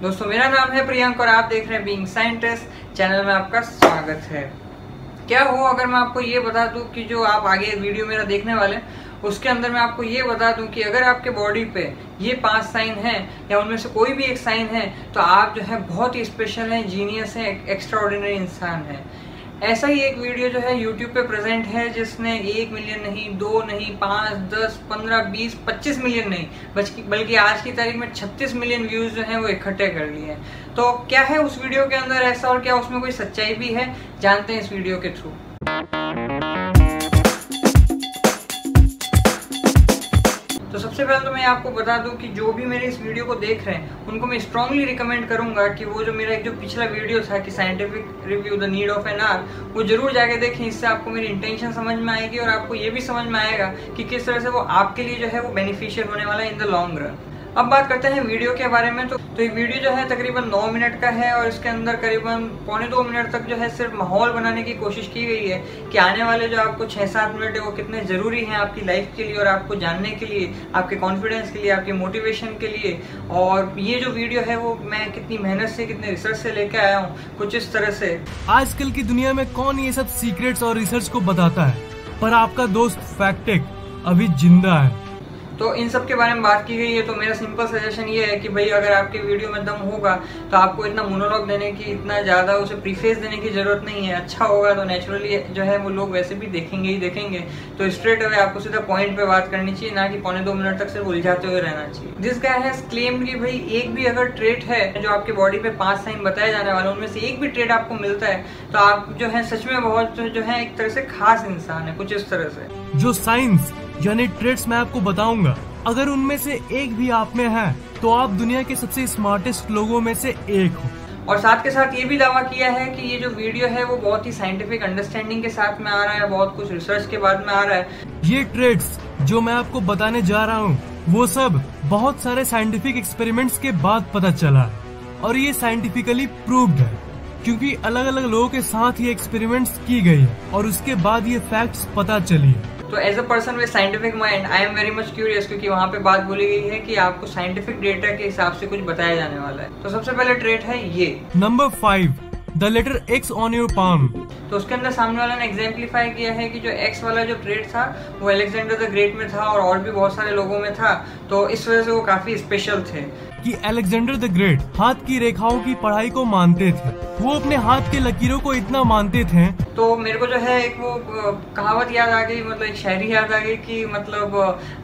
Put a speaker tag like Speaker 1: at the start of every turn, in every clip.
Speaker 1: दोस्तों मेरा नाम है प्रियंक और आप देख रहे हैं बीइंग साइंटिस्ट चैनल में आपका स्वागत है। क्या हो अगर मैं आपको ये बता दूं कि जो आप आगे वीडियो मेरा देखने वाले उसके अंदर मैं आपको ये बता दूं कि अगर आपके बॉडी पे ये 5 साइन हैं या उनमें से कोई भी एक साइन है तो आप जो है बहुत ही स्पेशल हैं, जीनियस हैं, एक्स्ट्रा ऑर्डिनरी इंसान हैं। ऐसा ही एक वीडियो जो है YouTube पे प्रेजेंट है जिसने 1 मिलियन नहीं, 2 नहीं, 5, 10, 15, 20, 25 मिलियन नहीं बल्कि आज की तारीख में 36 मिलियन व्यूज जो हैं वो इकट्ठे कर लिए हैं। तो क्या है उस वीडियो के अंदर ऐसा और क्या उसमें कोई सच्चाई भी है, जानते हैं इस वीडियो के थ्रू। तो सबसे पहले तो मैं आपको बता दूं कि जो भी मेरे इस वीडियो को देख रहे हैं उनको मैं स्ट्रांगली रिकमेंड करूंगा कि वो जो मेरा एक जो पिछला वीडियो था कि scientific review the need of an hour वो जरूर जाके देखें। इससे आपको मेरी इंटेंशन समझ में आएगी और आपको ये भी समझ में आएगा कि किस तरह से वो आपके लिए जो है वो बेनिफिशियल होने वाला है इन द लॉन्ग रन। अब बात करते हैं वीडियो के बारे में। तो ये वीडियो जो है तकरीबन 9 मिनट का है और इसके अंदर करीबन पौने 2 मिनट तक जो है सिर्फ माहौल बनाने की कोशिश की गई है कि आने वाले जो आपको 6-7 मिनट है वो कितने ज़रूरी हैं आपकी लाइफ के लिए और आपको जानने के लिए, आपके कॉन्फिडेंस के लिए, आपके मोटिवेशन के लिए। और ये जो वीडियो है वो मैं कितनी मेहनत से, कितने रिसर्च से लेके आया हूँ, कुछ इस तरह से।
Speaker 2: आजकल की दुनिया में कौन ये सब सीक्रेट्स और रिसर्च को बताता है, पर आपका दोस्त फैक्टेक अभी जिंदा है।
Speaker 1: तो इन सब के बारे में बात की गई है। तो मेरा सिंपल सजेशन ये है कि भाई अगर आपके वीडियो में दम होगा तो आपको इतना मोनोलॉग देने की, इतना ज़्यादा उसे प्रीफेस देने की ज़रूरत नहीं है। अच्छा होगा तो नेचुरली जो है वो लोग वैसे भी देखेंगे ही देखेंगे। तो स्ट्रेट अवे आपको सीधा पॉइंट पे बात करनी चाहिए, ना कि पौने 2 मिनट तक सिर्फ उलझाते हुए रहना चाहिए। दिस गाय हैज क्लेम्ड कि भाई एक भी अगर ट्रेट है जो आपके बॉडी पे 5 साइन बताए जाने वाले उनमें से एक भी ट्रेट आपको मिलता है तो आप जो है सच में बहुत जो है एक तरह से खास इंसान है, कुछ इस तरह से।
Speaker 2: जो साइंस यानी ट्रेट्स मैं आपको बताऊंगा, अगर उनमें से एक भी आप में है तो आप दुनिया के सबसे स्मार्टेस्ट लोगों में से एक हो।
Speaker 1: और साथ के साथ ये भी दावा किया है कि ये जो वीडियो है वो बहुत ही साइंटिफिक अंडरस्टैंडिंग के साथ में आ रहा है, बहुत कुछ रिसर्च के बाद में आ रहा है।
Speaker 2: ये ट्रेट्स जो मैं आपको बताने जा रहा हूँ वो सब बहुत सारे साइंटिफिक एक्सपेरिमेंट्स के बाद पता चला है और ये साइंटिफिकली प्रूव्ड है क्योंकि अलग अलग लोगों के साथ ये एक्सपेरिमेंट्स की गई है और उसके बाद ये फैक्ट्स पता चली है।
Speaker 1: तो as a person with scientific mind I am very much curious क्योंकि वहाँ पे बात बोली गई है कि आपको साइंटिफिक डेटा के हिसाब से कुछ बताया जाने वाला है। तो सबसे पहले ट्रेट है ये
Speaker 2: number 5, the letter X on your palm.
Speaker 1: तो उसके अंदर सामने वाले ने एग्जाम्पलीफाई किया है कि जो X वाला जो ट्रेट था वो अलेक्जेंडर द ग्रेट में था और भी बहुत सारे लोगों में था, तो इस वजह से वो काफी स्पेशल थे।
Speaker 2: कि अलेक्जेंडर द ग्रेट हाथ की रेखाओं की पढ़ाई को मानते थे, वो अपने हाथ के लकीरों को इतना मानते थे।
Speaker 1: तो मेरे को जो है एक वो कहावत याद आ गई, मतलब एक शायरी याद आ गई कि मतलब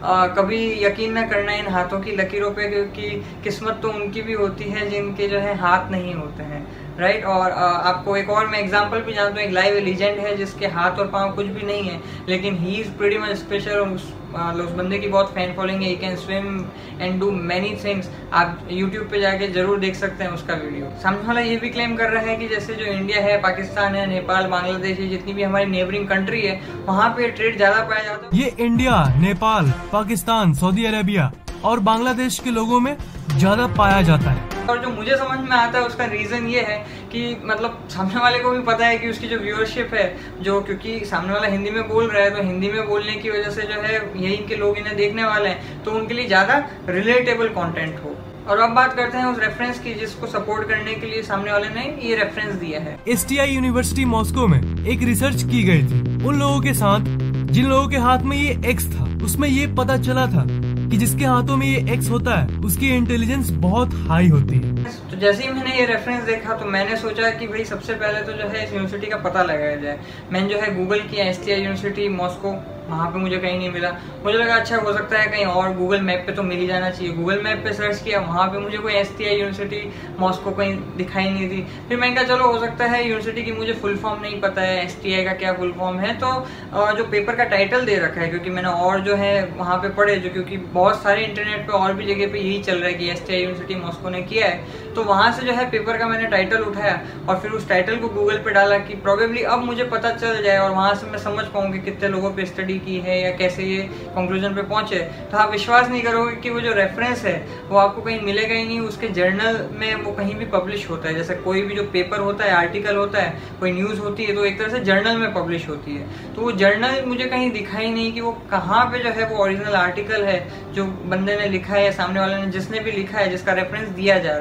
Speaker 1: कभी यकीन न करना इन हाथों की लकीरों पे क्योंकि किस्मत तो उनकी भी होती है जिनके जो है हाथ नहीं होते हैं, राइट। और आपको एक और मैं एग्जांपल भी जानता हूँ, एक लाइव लीजेंड है जिसके हाथ और पाँव कुछ भी नहीं है लेकिन he is pretty much special. उस बंदे की बहुत फैन फॉलोइंग है, he can swim and do many things. आप यूट्यूब पे जाके जरूर देख सकते हैं उसका वीडियो। सामने वाला ये भी क्लेम कर रहा है कि जैसे जो इंडिया है, पाकिस्तान है, नेपाल, बांग्लादेश है, जितनी भी हमारी नेबरिंग कंट्री है वहाँ पे ट्रेड ज्यादा पाया जाता है।
Speaker 2: ये India, Nepal, Pakistan, Saudi Arabia और बांग्लादेश के लोगों में ज्यादा पाया जाता है।
Speaker 1: और जो मुझे समझ में आता है उसका रीजन ये है कि मतलब सामने वाले को भी पता है कि उसकी जो व्यूअरशिप है, जो क्योंकि सामने वाला हिंदी में बोल रहा है तो हिंदी में बोलने की वजह से जो है यही के लोग इन्हें देखने वाले हैं तो उनके लिए ज्यादा रिलेटेबल कंटेंट हो। और अब बात करते हैं उस रेफरेंस की जिसको सपोर्ट करने के लिए सामने वाले ने ये रेफरेंस दिया है।
Speaker 2: STI यूनिवर्सिटी मॉस्को में एक रिसर्च की गई थी उन लोगों के साथ जिन लोगों के हाथ में ये X था। उसमें ये पता चला था कि जिसके हाथों में ये X होता है उसकी इंटेलिजेंस बहुत हाई होती है।
Speaker 1: तो जैसे ही मैंने ये रेफरेंस देखा तो मैंने सोचा कि भाई सबसे पहले तो जो है इस यूनिवर्सिटी का पता लगाया जाए। मैंने जो है गूगल किया STI यूनिवर्सिटी मॉस्को, वहाँ पे मुझे कहीं नहीं मिला। मुझे लगा अच्छा हो सकता है कहीं और गूगल मैप पे तो मिल ही जाना चाहिए। गूगल मैप पे सर्च किया, वहाँ पे मुझे कोई STI यूनिवर्सिटी मॉस्को कहीं दिखाई नहीं दी। फिर मैंने कहा चलो हो सकता है यूनिवर्सिटी की मुझे फुल फॉर्म नहीं पता है, STI का क्या फुल फॉर्म है। तो जो पेपर का टाइटल दे रखा है क्योंकि मैंने और जो है वहाँ पे पढ़े जो क्योंकि बहुत सारे इंटरनेट पे और भी जगह पे यही चल रहा है कि STI यूनिवर्सिटी मॉस्को ने किया है। तो वहाँ से जो है पेपर का मैंने टाइटल उठाया और फिर उस टाइटल को गूगल पे डाला कि प्रोबेबली अब मुझे पता चल जाए और वहाँ से मैं समझ पाऊंगी कितने लोगों पे स्टडी की है या कैसे ये कंक्लूजन पे पहुंचे। तो आप विश्वास नहीं करोगे कि वो जो रेफरेंस है वो आपको कहीं मिलेगा ही नहीं। उसके जर्नल में वो कहीं भी पब्लिश होता है। जैसे कोई भी जो पेपर होता है, आर्टिकल होता है, कोई न्यूज़ होती है तो एक तरह से जर्नल में पब्लिश होती है। तो वो जर्नल मुझे कहीं दिखाई नहीं कि वो कहाँ पे जो है वो ओरिजिनल आर्टिकल है जो बंदे ने लिखा है या सामने वाले ने जिसने भी लिखा है जिसका रेफरेंस दिया जा रहा है। तो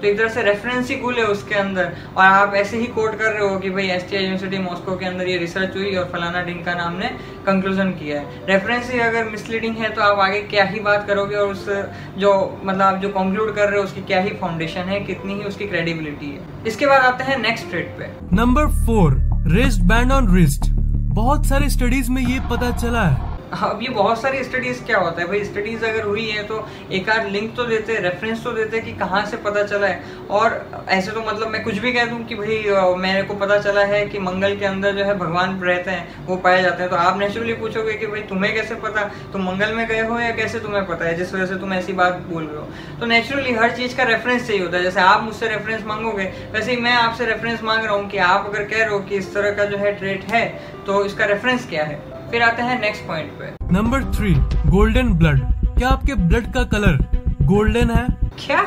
Speaker 1: तो एक तरह से रेफरेंस ही गुल है उसके अंदर, और आप ऐसे ही कोट कर रहे हो कि भाई STI यूनिवर्सिटी मॉस्को के अंदर ये रिसर्च हुई और फलाना ढिंका नाम ने कंक्लूजन किया है। रेफरेंस ही अगर मिसलीडिंग है तो आप आगे क्या ही बात करोगे, और उस जो मतलब आप जो कंक्लूड कर रहे हो उसकी क्या ही फाउंडेशन है, कितनी ही उसकी क्रेडिबिलिटी है। इसके बाद आते हैं नेक्स्ट ट्रेड पे।
Speaker 2: Number 4, wrist band on wrist. बहुत सारी स्टडीज में ये पता चला है।
Speaker 1: अब ये बहुत सारी स्टडीज क्या होता है भाई, स्टडीज अगर हुई है तो एक आध लिंक तो देते हैं, रेफरेंस तो देते हैं कि कहाँ से पता चला है। और ऐसे तो मतलब मैं कुछ भी कह दूं कि भाई मेरे को पता चला है कि मंगल के अंदर जो है भगवान रहते हैं, वो पाए जाते हैं, तो आप नेचुरली पूछोगे कि भाई तुम्हें कैसे पता, तुम मंगल में गए हो या कैसे तुम्हें पता है, जिस वजह से तुम ऐसी बात बोल रहे हो। तो नेचुरली हर चीज का रेफरेंस चाहिए होता है। जैसे आप मुझसे रेफरेंस मांगोगे, वैसे ही मैं आपसे रेफरेंस मांग रहा हूँ कि आप अगर कह रहे हो कि इस तरह का जो है ट्रेट है तो इसका रेफरेंस क्या है। फिर आते हैं नेक्स्ट पॉइंट पे।
Speaker 2: Number 3, golden blood. क्या आपके ब्लड का कलर गोल्डन है?
Speaker 1: क्या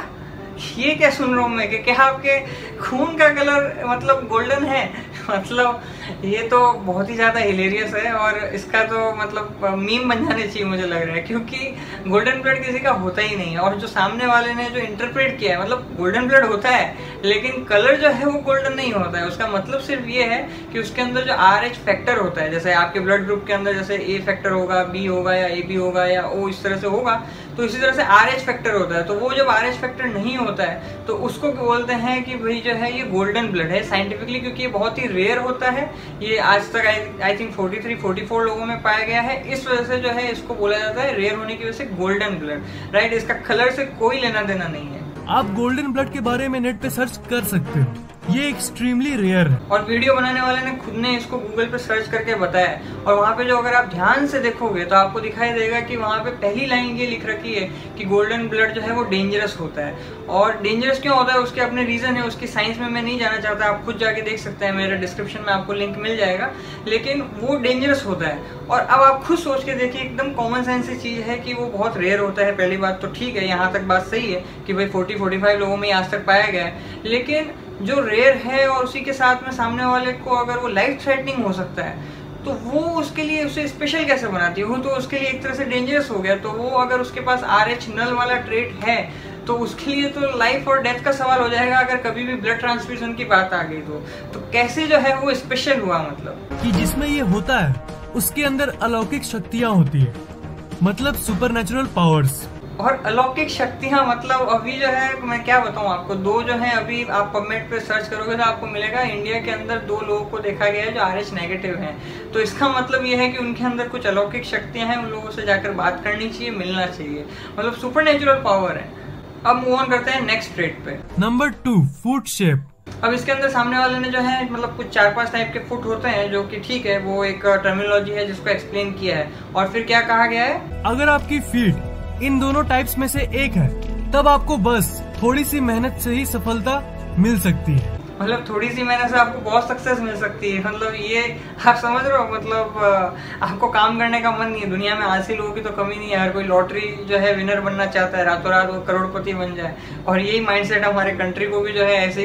Speaker 1: ये क्या सुन रहा हूँ मैं कि क्या आपके खून का कलर मतलब गोल्डन है? मतलब ये तो बहुत ही ज्यादा हिलेरियस है, और इसका तो मतलब मीम बन जाने चाहिए मुझे लग रहा है, क्योंकि गोल्डन ब्लड किसी का होता ही नहीं है। और जो सामने वाले ने जो इंटरप्रेट किया है, मतलब गोल्डन ब्लड होता है लेकिन कलर जो है वो गोल्डन नहीं होता है। उसका मतलब सिर्फ ये है कि उसके अंदर जो RH फैक्टर होता है, जैसे आपके ब्लड ग्रुप के अंदर जैसे A फैक्टर होगा, B होगा या AB होगा या O इस तरह से होगा, तो इसी तरह से RH फैक्टर होता है। तो वो जब RH फैक्टर नहीं होता है तो उसको बोलते हैं कि भाई जो है ये गोल्डन ब्लड है साइंटिफिकली, क्योंकि ये बहुत ही रेयर होता है। ये आज तक आई थिंक 43-44 लोगों में पाया गया है। इस वजह से जो है इसको बोला जाता है रेयर होने की वजह से गोल्डन ब्लड, राइट। इसका कलर से कोई लेना देना नहीं है।
Speaker 2: आप गोल्डन ब्लड के बारे में नेट पे सर्च कर सकते हो, ये एक्सट्रीमली रेयर है।
Speaker 1: और वीडियो बनाने वाले ने खुद ने इसको गूगल पे सर्च करके बताया, और वहाँ पे जो अगर आप ध्यान से देखोगे तो आपको दिखाई देगा कि वहाँ पे पहली लाइन ये लिख रखी है कि गोल्डन ब्लड जो है वो डेंजरस होता है। और डेंजरस क्यों होता है उसके अपने रीजन है, उसकी साइंस में मैं नहीं जाना चाहता, आप खुद जाके देख सकते हैं, मेरे डिस्क्रिप्शन में आपको लिंक मिल जाएगा। लेकिन वो डेंजरस होता है, और अब आप खुद सोच के देखिए, एकदम कॉमन सेंस की चीज है कि वो बहुत रेयर होता है। पहली बात तो ठीक है, यहाँ तक बात सही है कि भाई 40-45 लोगों में आज तक पाया गया है। लेकिन जो रेयर है और उसी के साथ में सामने वाले को अगर वो लाइफ थ्रेटनिंग हो सकता है, तो वो उसके लिए उसे स्पेशल कैसे बनाती है? वो तो उसके लिए एक तरह से डेंजरस हो गया। तो वो अगर उसके पास RH नल वाला ट्रेट है तो उसके लिए तो लाइफ और डेथ का सवाल हो जाएगा अगर कभी भी ब्लड ट्रांसफ्यूजन की बात आ गई तो कैसे जो है वो स्पेशल हुआ? मतलब
Speaker 2: कि जिसमें ये होता है उसके अंदर अलौकिक शक्तियाँ होती है, मतलब सुपरनेचुरल पावर्स।
Speaker 1: और अलौकिक शक्तियाँ मतलब अभी जो है मैं क्या बताऊँ आपको, दो जो है अभी आप पबमेड पे सर्च करोगे तो आपको मिलेगा इंडिया के अंदर 2 लोगों को देखा गया है जो RH नेगेटिव हैं। तो इसका मतलब ये है कि उनके अंदर कुछ अलौकिक शक्तियाँ हैं, उन लोगों से जाकर बात करनी चाहिए, मिलना चाहिए, मतलब सुपरनेचुरल पावर है। अब मूव ऑन करते हैं नेक्स्ट ट्रेड पे।
Speaker 2: Number 2, foot shape.
Speaker 1: अब इसके अंदर सामने वाले ने जो है मतलब कुछ 4-5 टाइप के फुट होते हैं, जो कि ठीक है, वो एक टर्मिनोलॉजी है जिसको एक्सप्लेन किया है। और फिर क्या कहा गया है,
Speaker 2: अगर आपकी फीट इन दोनों टाइप्स में से एक है तब आपको बस थोड़ी सी मेहनत से ही सफलता मिल सकती है।
Speaker 1: मतलब थोड़ी सी मेहनत से आपको बहुत सक्सेस मिल सकती है। मतलब ये आप समझ रहे हो, मतलब आपको काम करने का मन नहीं है। दुनिया में ऐसे लोगों की तो कमी नहीं है, हर कोई लॉटरी जो है विनर बनना चाहता है, रातों रात वो करोड़पति बन जाए। और यही माइंडसेट हमारे कंट्री को भी जो है ऐसे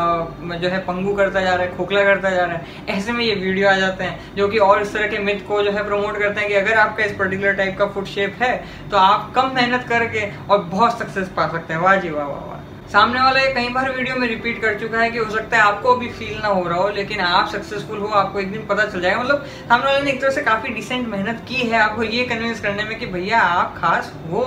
Speaker 1: ही जो है पंगु करता जा रहा है, खोखला करता जा रहा है। ऐसे में ये वीडियो आ जाते हैं जो कि और इस तरह के मिथ को जो है प्रमोट करते हैं कि अगर आपका इस पर्टिकुलर टाइप का फुट शेप है तो आप कम मेहनत करके और बहुत सक्सेस पा सकते हैं। वाह जी वाह वाह वाह। सामने वाला ये कई बार वीडियो में रिपीट कर चुका है कि हो सकता है आपको अभी फील ना हो रहा हो, लेकिन आप सक्सेसफुल हो, आपको एक दिन पता चल जाएगा। मतलब सामने वाले ने एक तरह से काफी डिसेंट मेहनत की है आपको ये कन्विंस करने में कि भैया आप खास हो,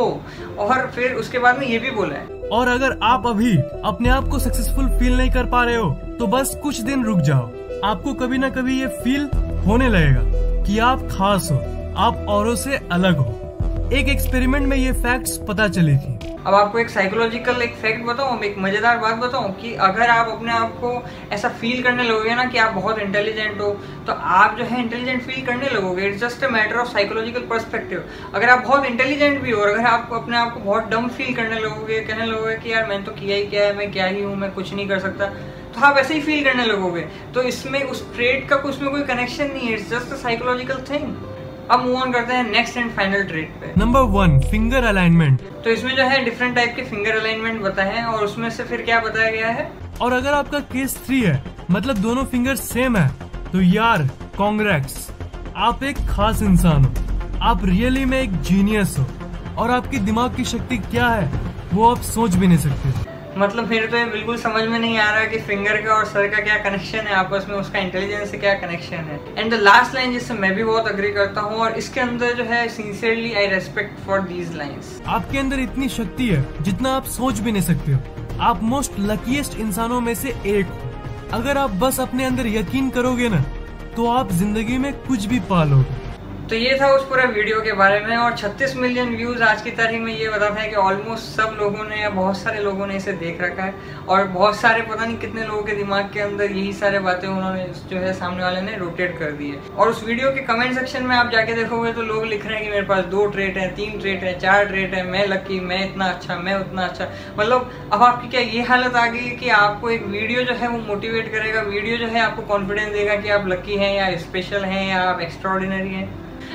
Speaker 1: और फिर उसके बाद में ये भी बोला है।
Speaker 2: और अगर आप अभी अपने आप को सक्सेसफुल फील नहीं कर पा रहे हो तो बस कुछ दिन रुक जाओ, आपको कभी ना कभी ये फील होने लगेगा कि आप खास हो, आप औरों से अलग हो। एक एक्सपेरिमेंट में ये फैक्ट्स पता चली थी।
Speaker 1: अब आपको एक साइकोलॉजिकल एक फैक्ट बताऊं, एक मजेदार बात बताऊं कि अगर आप अपने आप को ऐसा फील करने लगोगे ना कि आप बहुत इंटेलिजेंट हो, तो आप जो है इंटेलिजेंट फील करने लगोगे। It's just a matter of psychological perspective. अगर आप बहुत इंटेलिजेंट भी हो और अगर आप अपने आप को बहुत डम फील करने लगोगे, कहने लगोगे कि यार मैंने तो किया ही क्या है, मैं क्या ही हूँ, मैं कुछ नहीं कर सकता, तो आप ऐसे ही फील करने लगोगे। तो इसमें उस ट्रेड का उसमें कोई कनेक्शन नहीं है, it's just a psychological thing. अब मूव ऑन करते हैं नेक्स्ट एंड फाइनल ट्रेड पे।
Speaker 2: Number 1, finger alignment.
Speaker 1: तो इसमें जो है डिफरेंट टाइप के फिंगर अलाइनमेंट बताए हैं, और उसमें से फिर क्या बताया गया है,
Speaker 2: और अगर आपका केस 3 है, मतलब दोनों फिंगर सेम है, तो यार कांग्रेट्स, आप एक खास इंसान हो, आप रियली में एक जीनियस हो, और आपकी दिमाग की शक्ति क्या है वो आप सोच भी नहीं सकते।
Speaker 1: मतलब मेरे तो ये बिल्कुल समझ में नहीं आ रहा कि फिंगर का और सर का क्या कनेक्शन है आपस में, उसका इंटेलिजेंस से क्या कनेक्शन है। एंड द लास्ट लाइन जिससे मैं भी बहुत अग्री करता हूँ और इसके अंदर जो है sincerely I respect for these lines.
Speaker 2: आपके अंदर इतनी शक्ति है जितना आप सोच भी नहीं सकते हो। आप मोस्ट लकीएस्ट इंसानों में से एक हो। अगर आप बस अपने अंदर यकीन करोगे ना तो आप जिंदगी में कुछ भी पा लोगे।
Speaker 1: तो ये था उस पूरा वीडियो के बारे में। और 36 मिलियन व्यूज आज की तारीख में ये बताता है कि ऑलमोस्ट सब लोगों ने या बहुत सारे लोगों ने इसे देख रखा है और बहुत सारे पता नहीं कितने लोगों के दिमाग के अंदर यही सारे बातें उन्होंने जो है सामने वाले ने रोटेट कर दी है। और उस वीडियो के कमेंट सेक्शन में आप जाके देखोगे तो लोग लिख रहे हैं कि मेरे पास 2 ट्रेट है, 3 ट्रेट है, 4 ट्रेट है, मैं लकी, मैं इतना अच्छा, मैं उतना अच्छा। मतलब अब आपकी क्या ये हालत आ गई कि आपको एक वीडियो जो है वो मोटिवेट करेगा, वीडियो जो है आपको कॉन्फिडेंस देगा कि आप लकी हैं या स्पेशल हैं या आप एक्स्ट्राऑर्डिनरी हैं।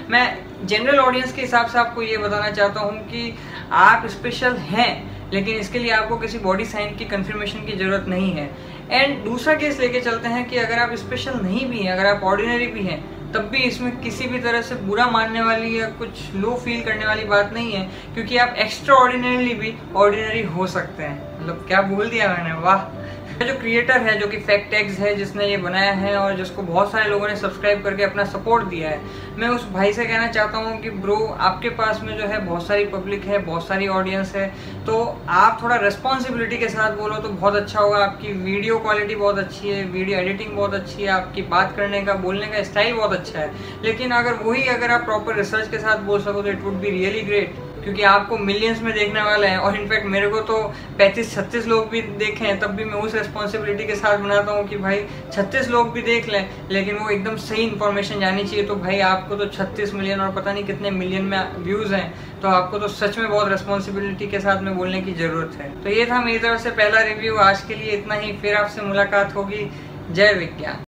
Speaker 1: मैं जनरल ऑडियंस के हिसाब से आपको ये बताना चाहता हूँ कि आप स्पेशल हैं, लेकिन इसके लिए आपको किसी बॉडी साइन की कंफर्मेशन की जरूरत नहीं है। एंड दूसरा केस लेके चलते हैं कि अगर आप स्पेशल नहीं भी हैं, अगर आप ऑर्डिनरी भी हैं, तब भी इसमें किसी भी तरह से बुरा मानने वाली या कुछ लो फील करने वाली बात नहीं है, क्योंकि आप एक्स्ट्रा ऑर्डिनरी भी ऑर्डिनरी हो सकते हैं। मतलब क्या बोल दिया मैंने, वाह। जो क्रिएटर है जो कि फैक्टएक्स है, जिसने ये बनाया है और जिसको बहुत सारे लोगों ने सब्सक्राइब करके अपना सपोर्ट दिया है, मैं उस भाई से कहना चाहता हूँ कि ब्रो आपके पास में जो है बहुत सारी पब्लिक है, बहुत सारी ऑडियंस है, तो आप थोड़ा रिस्पॉन्सिबिलिटी के साथ बोलो तो बहुत अच्छा होगा। आपकी वीडियो क्वालिटी बहुत अच्छी है, वीडियो एडिटिंग बहुत अच्छी है, आपकी बात करने का बोलने का स्टाइल बहुत अच्छा है, लेकिन अगर आप प्रॉपर रिसर्च के साथ बोल सको तो it would be really great, क्योंकि आपको मिलियंस में देखने वाले हैं। और इनफैक्ट मेरे को तो 35-36 लोग भी देखे हैं, तब भी मैं उस रिस्पॉन्सिबिलिटी के साथ बनाता हूँ कि भाई 36 लोग भी देख लें, लेकिन वो एकदम सही इन्फॉर्मेशन जानी चाहिए। तो भाई आपको तो 36 मिलियन और पता नहीं कितने मिलियन में व्यूज़ हैं, तो आपको तो सच में बहुत रिस्पॉन्सिबिलिटी के साथ में बोलने की ज़रूरत है। तो ये था मेरी तरफ से पहला रिव्यू। आज के लिए इतना ही, फिर आपसे मुलाकात होगी। जय विज्ञान।